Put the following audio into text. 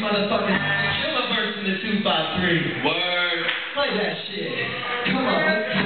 motherfucking kill a verse in the 253. Word. Play that shit. Come on, let's go.